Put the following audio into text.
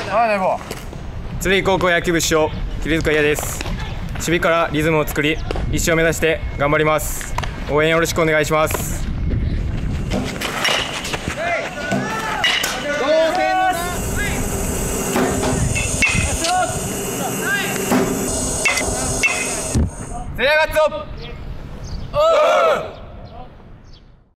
鶴居高校野球部主将桐塚優也です。守備からリズムを作り、一生を目指して頑張ります。応援よろしくお願いします。